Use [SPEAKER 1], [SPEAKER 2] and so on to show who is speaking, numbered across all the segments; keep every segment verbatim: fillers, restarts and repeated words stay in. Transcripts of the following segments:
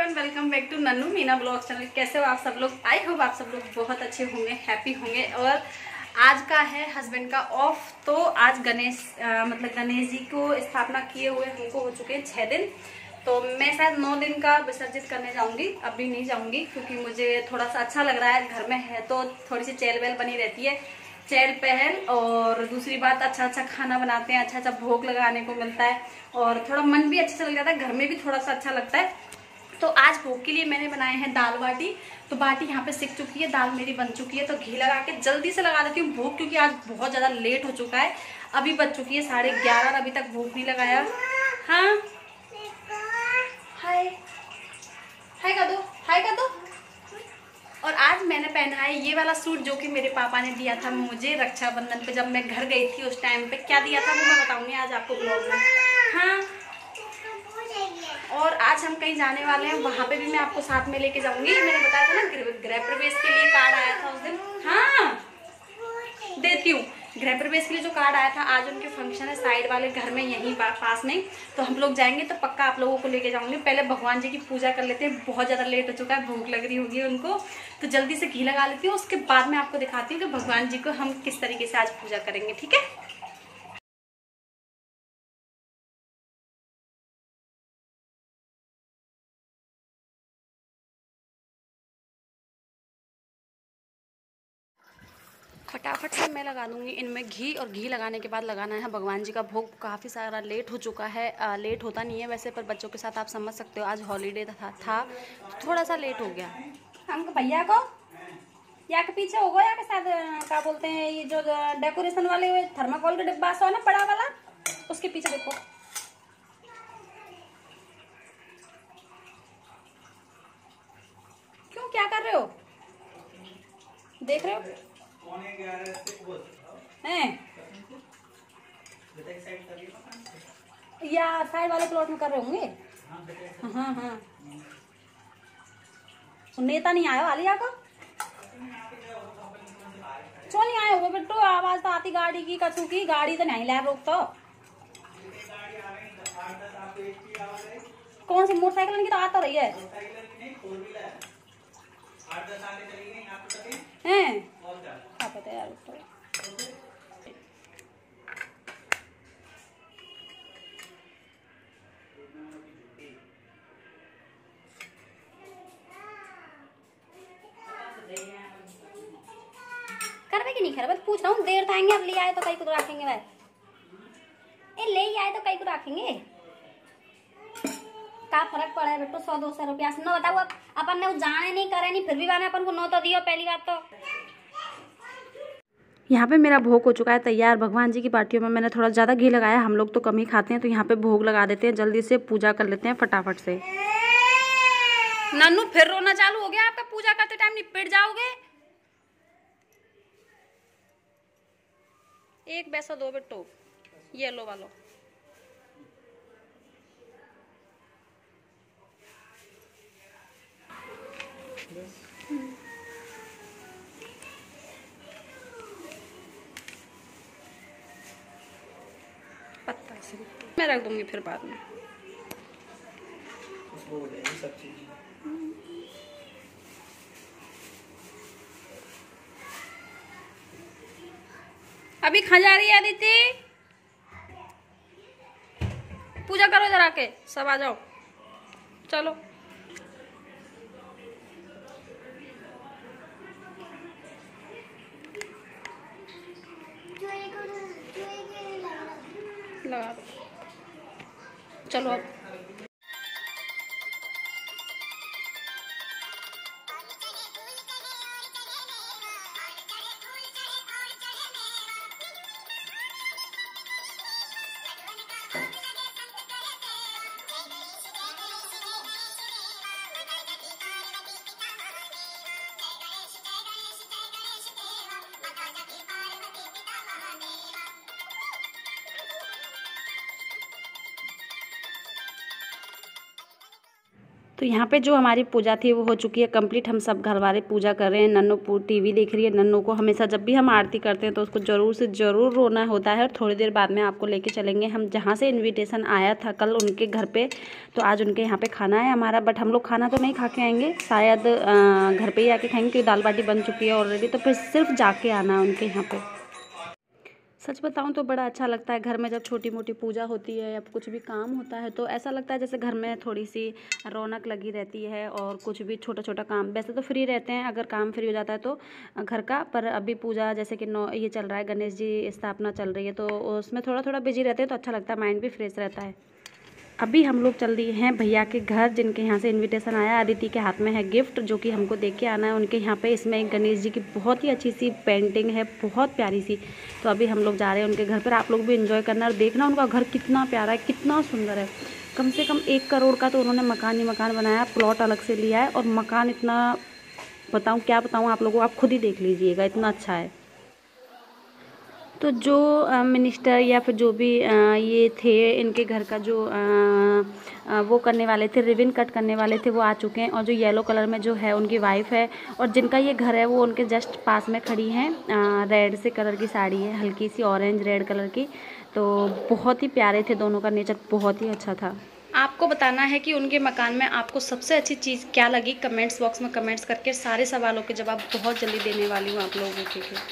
[SPEAKER 1] Everyone, welcome back to Nannu Meena blog channel. कैसे हो आप सब लोग? आई होप आप सब लोग बहुत अच्छे होंगे, हैप्पी होंगे। और आज का है हस्बैंड का ऑफ, तो आज गणेश आ, मतलब गणेश जी को स्थापना किए हुए हमको हो चुके हैं छः दिन। तो मैं शायद नौ दिन का विसर्जित करने जाऊंगी, अभी नहीं जाऊंगी क्योंकि मुझे थोड़ा सा अच्छा लग रहा है। घर में है तो थोड़ी सी चहल पहल बनी रहती है, चहल पहल। और दूसरी बात, अच्छा अच्छा खाना बनाते हैं, अच्छा अच्छा भोग लगाने को मिलता है और थोड़ा मन भी अच्छा चल जाता है, घर में भी थोड़ा सा अच्छा लगता है। तो आज भोग के लिए मैंने बनाए हैं दाल बाटी। तो बाटी यहाँ पे सिक चुकी है, दाल मेरी बन चुकी है। तो घी लगा के जल्दी से लगा देती हूँ भोग, क्योंकि आज बहुत ज़्यादा लेट हो चुका है। अभी बज चुकी है साढ़े ग्यारह और अभी तक भोग नहीं लगाया। हाँ हाय हाय कर दो, हाय कर दो। और आज मैंने पहना है ये वाला सूट, जो कि मेरे पापा ने दिया था मुझे रक्षाबंधन पे, जब मैं घर गई थी उस टाइम पे। क्या दिया था वो मैं बताऊंगी आज आपको ब्लॉग में। हाँ, और आज हम कहीं जाने वाले हैं, वहाँ पे भी मैं आपको साथ में लेके जाऊंगी। मैंने बताया था ना, गृह प्रवेश के लिए कार्ड आया था उस दिन। हाँ देती हूँ, गृह प्रवेश के लिए जो कार्ड आया था, आज उनके फंक्शन है साइड वाले घर में, यहीं पास में। तो हम लोग जाएंगे तो पक्का आप लोगों को लेके जाऊंगी। पहले भगवान जी की पूजा कर लेते हैं, बहुत ज़्यादा लेट हो चुका है, भूख लग रही होगी उनको। तो जल्दी से घी लगा लेती हूँ, उसके बाद मैं आपको दिखाती हूँ कि भगवान जी को हम किस तरीके से आज पूजा करेंगे। ठीक है, फटाफट से मैं लगा दूंगी इनमें घी। और घी लगाने के बाद लगाना है भगवान जी का भोग। काफ़ी सारा लेट हो चुका है, आ, लेट होता नहीं है वैसे, पर बच्चों के साथ आप समझ सकते हो, आज हॉलीडे था, था तो थोड़ा सा लेट हो गया। हम भैया को या के पीछे होगा, या के साथ क्या बोलते हैं, ये जो डेकोरेशन वाले थर्माकोल का डिब्बा है ना बड़ा वाला, उसके पीछे देखो। क्यों, क्या कर रहे हो? देख रहे हो हैं? या साइड वाले प्लॉट में कर रहे होंगे। हाँ हाँ, नेता नहीं आया वालिया को? क्यों नहीं आए हो बेटो? आवाज तो आती गाड़ी की, कछु की गाड़ी तो नहीं ला रोक। तो कौन सी मोटरसाइकिल की तो आता रही है हैं? क्या पता यार। तो करवे की नहीं खैर, बस पूछ रहा हूँ। देर आएंगे, अब ले आए तो कई को रखेंगे भाई, ए ले आए तो कई को रखेंगे। का फर्क पड़ा है बेटो, सौ दो सौ रुपया से। न बताओ, अब अपन ने जाने नहीं करे नहीं, फिर भी मैंने अपन को नौ तो दियो। पहली बात तो यहाँ पे मेरा भोग हो चुका है तैयार। भगवान जी की बाटियों में मैंने थोड़ा ज़्यादा घी लगाया, हम लोग तो कम ही खाते हैं। तो यहाँ पे भोग लगा देते हैं, जल्दी से पूजा कर लेते हैं फटाफट से। नन्नू फिर रोना चालू हो गया आपका, पूजा करते टाइम निपट जाओगे। एक पैसा दो बेटो, ये लो वालो। पत्ता से मैं रख दूंगी फिर बाद में। अभी खा जा रही है अदिति, पूजा करो जरा के, सब आ जाओ चलो। लगा दो, चलो अब। तो यहाँ पे जो हमारी पूजा थी वो हो चुकी है कंप्लीट। हम सब घर वाले पूजा कर रहे हैं। नन्नू टीवी देख रही है। नन्नू को हमेशा जब भी हम आरती करते हैं तो उसको ज़रूर से ज़रूर रोना होता है। और थोड़ी देर बाद में आपको लेके चलेंगे हम जहाँ से इनविटेशन आया था कल उनके घर पे। तो आज उनके यहाँ पे खाना है हमारा, बट हम लोग खाना तो नहीं खा के आएंगे, शायद घर पर ही आके खाएंगे क्योंकि दाल बाटी बन चुकी है ऑलरेडी। तो फिर सिर्फ जाके आना है उनके यहाँ पर। सच बताऊं तो बड़ा अच्छा लगता है घर में जब छोटी मोटी पूजा होती है या कुछ भी काम होता है तो ऐसा लगता है जैसे घर में थोड़ी सी रौनक लगी रहती है। और कुछ भी छोटा छोटा काम, वैसे तो फ्री रहते हैं अगर काम फ्री हो जाता है तो घर का, पर अभी पूजा जैसे कि नौ ये चल रहा है, गणेश जी स्थापना चल रही है तो उसमें थोड़ा थोड़ा बिजी रहते हैं तो अच्छा लगता है, माइंड भी फ्रेश रहता है। अभी हम लोग चल दिए हैं भैया के घर जिनके यहाँ से इनविटेशन आया। अदिति के हाथ में है गिफ्ट जो कि हमको देख के आना है उनके यहाँ पे। इसमें एक गणेश जी की बहुत ही अच्छी सी पेंटिंग है, बहुत प्यारी सी। तो अभी हम लोग जा रहे हैं उनके घर पर। आप लोग भी एंजॉय करना और देखना उनका घर कितना प्यारा है, कितना सुंदर है। कम से कम एक करोड़ का तो उन्होंने मकान ही मकान बनाया, प्लॉट अलग से लिया है। और मकान इतना बताऊँ क्या बताऊँ आप लोगों को, आप खुद ही देख लीजिएगा, इतना अच्छा है। तो जो आ, मिनिस्टर या फिर जो भी आ, ये थे इनके घर का जो आ, आ, वो करने वाले थे, रिबन कट करने वाले थे, वो आ चुके हैं। और जो येलो कलर में जो है उनकी वाइफ है और जिनका ये घर है वो उनके जस्ट पास में खड़ी हैं। रेड से कलर की साड़ी है, हल्की सी ऑरेंज रेड कलर की। तो बहुत ही प्यारे थे दोनों का नेचर, बहुत ही अच्छा था। आपको बताना है कि उनके मकान में आपको सबसे अच्छी चीज़ क्या लगी, कमेंट्स बॉक्स में कमेंट्स करके सारे सवालों के जवाब बहुत जल्दी देने वाली हूँ आप लोगों के लिए।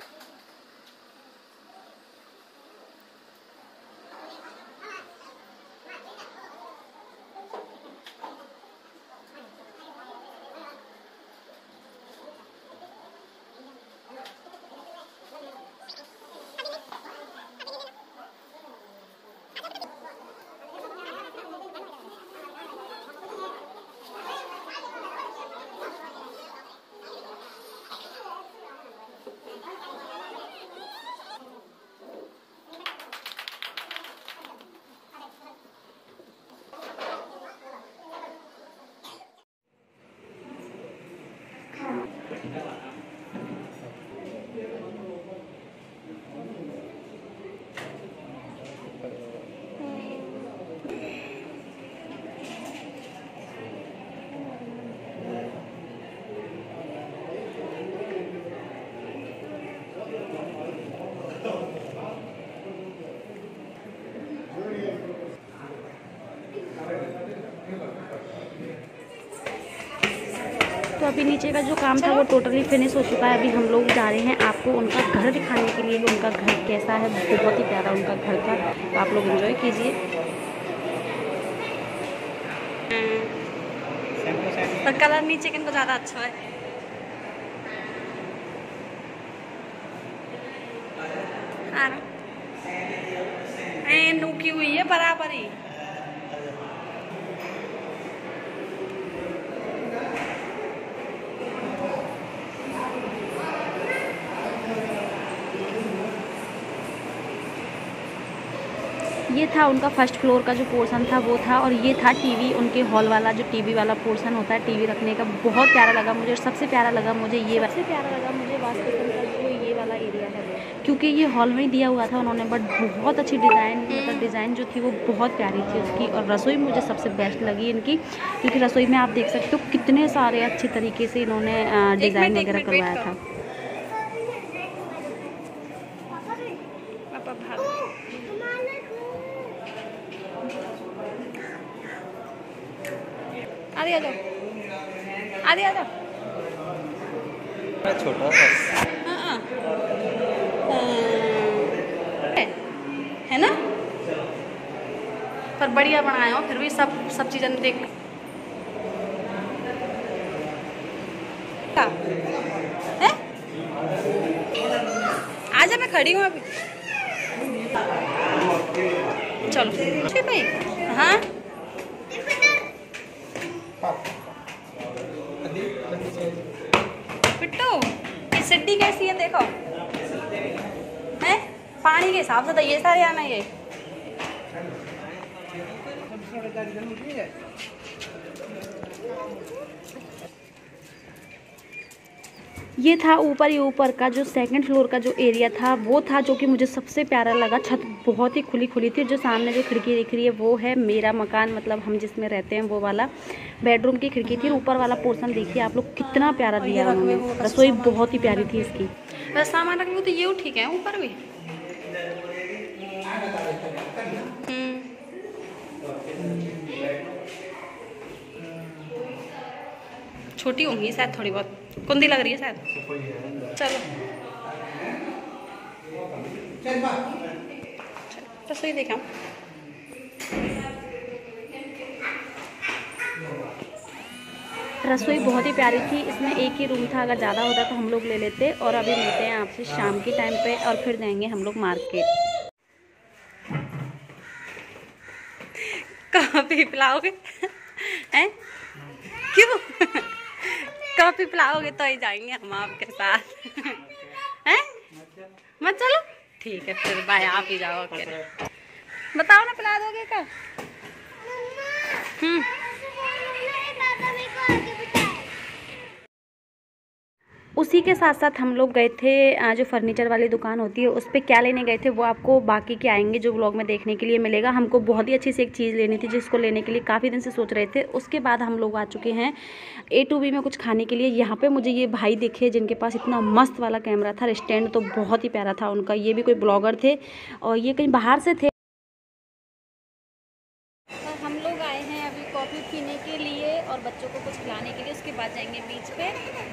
[SPEAKER 1] तो अभी नीचे का जो काम था वो टोटली फिनिश हो चुका है। अभी हम लोग जा रहे हैं आपको उनका घर दिखाने के लिए, उनका घर कैसा है, बहुत ही प्यारा उनका घर था। तो आप लोग एंजॉय कीजिए। पर कलर नीचे किनको ज़्यादा अच्छा है। हाँ नूकी हुई है बराबर ही। ये था उनका फर्स्ट फ्लोर का जो पोर्शन था वो था। और ये था टीवी, उनके हॉल वाला जो टीवी वाला पोर्शन होता है टीवी रखने का। बहुत प्यारा लगा मुझे। और सबसे प्यारा लगा मुझे ये सबसे प्यारा लगा मुझे वास्तुकला का जो ये वाला एरिया है, क्योंकि ये हॉल में ही दिया हुआ था उन्होंने, बट बहुत अच्छी डिज़ाइन, मतलब डिज़ाइन जो थी वो बहुत प्यारी थी उसकी। और रसोई मुझे सबसे बेस्ट लगी इनकी, क्योंकि रसोई में आप देख सकते हो कितने सारे अच्छे तरीके से इन्होंने डिज़ाइन वगैरह करवाया था। आदि आ जाओ, आदि आ जाओ।
[SPEAKER 2] छोटा
[SPEAKER 1] हाँ है ना, पर बढ़िया बनाया हो फिर भी सब सब चीज़ें देख। है आजा, मैं खड़ी हूँ अभी। चलो ठीक भाई। हाँ पिट्टू ये सिड्डी कैसी है देखो, हैं पानी के हिसाब से तो ये सारे आना ये। ये था ऊपर ही ऊपर का जो सेकंड फ्लोर का जो एरिया था वो था, जो कि मुझे सबसे प्यारा लगा। छत बहुत ही खुली खुली थी। जो सामने जो खिड़की दिख रही है वो है मेरा मकान, मतलब हम जिसमें रहते हैं वो वाला बेडरूम की खिड़की थी। ऊपर वाला पोर्शन देखिए आप लोग कितना प्यारा दिया उन्होंने। रसोई बहुत ही प्यारी थी इसकी। बस सामान रखने को तो ये ठीक है, ऊपर भी छोटी होंगी शायद, थोड़ी बहुत कुंदी लग रही है शायद। चलो रसोई देखा। रसोई बहुत ही प्यारी थी। इसमें एक ही रूम था, अगर ज़्यादा होता तो हम लोग ले लेते। और अभी मिलते हैं आपसे शाम के टाइम पे और फिर जाएंगे हम लोग मार्केट। कॉफी पिलाओगे? हैं? क्यों? कॉफी पिलाओगे तो ही जाएंगे हम आपके साथ। हैं? मत चलो, ठीक है फिर बाय, आप ही जाओ अकेले। बताओ ना, पिला दोगे क्या? हम्म उसी के साथ साथ हम लोग गए थे जो फर्नीचर वाली दुकान होती है उस पर। क्या लेने गए थे वो आपको बाकी के आएंगे जो व्लॉग में देखने के लिए मिलेगा। हमको बहुत ही अच्छी सी एक चीज़ लेनी थी जिसको लेने के लिए काफ़ी दिन से सोच रहे थे। उसके बाद हम लोग आ चुके हैं ए टू बी में कुछ खाने के लिए। यहाँ पे मुझे ये भाई दिखे जिनके पास इतना मस्त वाला कैमरा था, स्टैंड तो बहुत ही प्यारा था उनका। ये भी कोई ब्लॉगर थे और ये कहीं बाहर से थे। हम लोग आए हैं अभी कॉफ़ी पीने के लिए और बच्चों को कुछ खिलाने के लिए। उसके बाद जाएंगे बीच पे।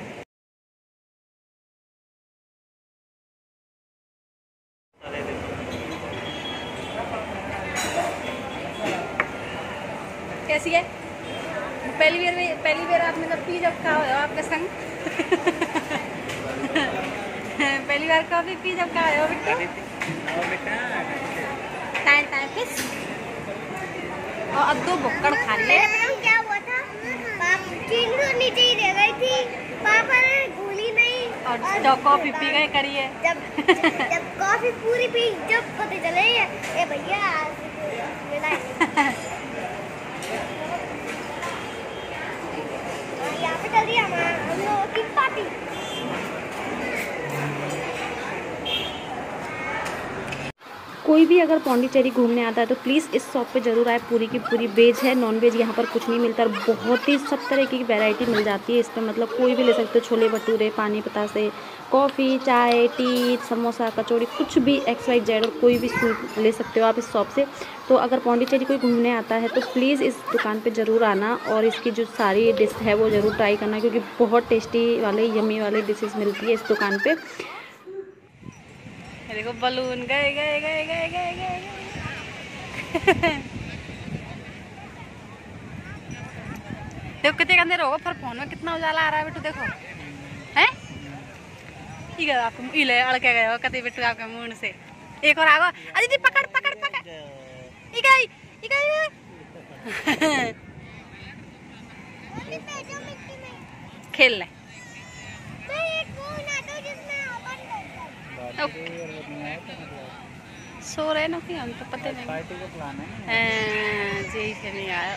[SPEAKER 1] कैसी है? पहली बार में पहली बार आप मतलब पी जब खा हो आपके संग। पहली बार कॉफी पी जब खा हो बेटा। टाइम टाइम फिश और अद्दू बुक्कड़ खा लिए। क्या हुआ था? पापा नीचे ही रह गई थी, पापा ने भूली नहीं और जब कॉफी पी गए करिए। जब जब कॉफी पूरी पी जब पता चले ये भैया यहाँ पे चल रही है हम लोगों की पार्टी। कोई भी अगर पौंडीचेरी घूमने आता है तो प्लीज़ इस शॉप पे ज़रूर आए। पूरी की पूरी वेज है, नॉन वेज यहाँ पर कुछ नहीं मिलता। और बहुत ही सब तरह की वैरायटी मिल जाती है इस पर, मतलब कोई भी ले सकते हो। छोले भटूरे, पानी बतासे, कॉफ़ी, चाय, टी, समोसा, कचौड़ी, कुछ भी एक्स वाई जेड और कोई भी स्वीट ले सकते हो आप इस शॉप से। तो अगर पौंडीचेरी कोई घूमने आता है तो प्लीज़ इस दुकान पर ज़रूर आना और इसकी जो सारी डिश है वो ज़रूर ट्राई करना, क्योंकि बहुत टेस्टी वाले यम्मी वाली डिशेज़ मिलती है इस दुकान पर। देखो बलून गए गए गए गए गए गए। देखो कितने अंधेरा होगा, पर फोन में कितना उजाला आ रहा है बेटू। देखो हैं इधर आपको इले अड़के गए हो कते बेटू आपके मुंह से। एक और आगो अदिति पकड़ पकड़ पकड़ इगई इगई। खेल ले सो रहे ना कि हम तो पता नहीं। पार्टी का प्लान है जी से नहीं आया।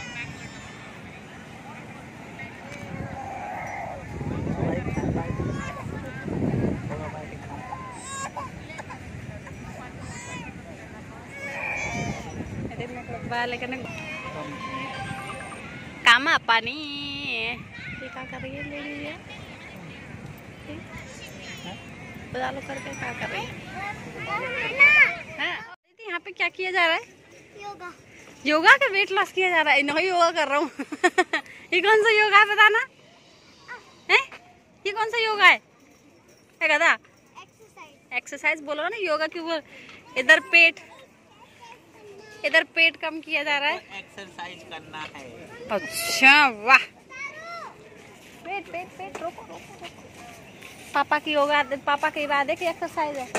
[SPEAKER 1] लेकिन काम पानी क्या कर रही है ले रही है बदालो करके क्या कर रही है? यहाँ पे क्या किया जा रहा है? योगा। योगा का वेट लॉस किया जा रहा है। नहीं योगा कर रहा हूँ। ये कौन सा योगा है बताना? है ये कौन सा योगा है? है गधा? एक्सरसाइज। एक्सरसाइज बोलो ना, योगा क्यों बोल? इधर पेट इधर पेट कम किया जा रहा है, एक्सरसाइज करना है। अच्छा वाह। पेट पेट पेट रोको रोको रोको। पापा की योगा, पापा की बात है कि एक्सरसाइज है।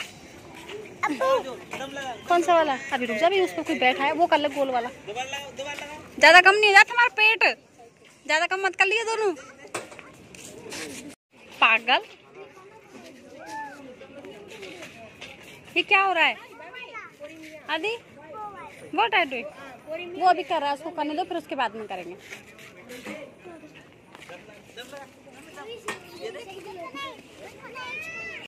[SPEAKER 1] कौन सा वाला? अभी रुक जा, भी उस पर कोई बैठा है वो कर ले गोल वाला। ज्यादा कम नहीं हो जाता तुम्हारा पेट, ज्यादा कम मत कर लिए दोनों पागल। ये क्या हो रहा है आदि? वो टाइट वो अभी कर रहा है, उसको करने दो फिर उसके बाद में करेंगे।
[SPEAKER 2] गणेश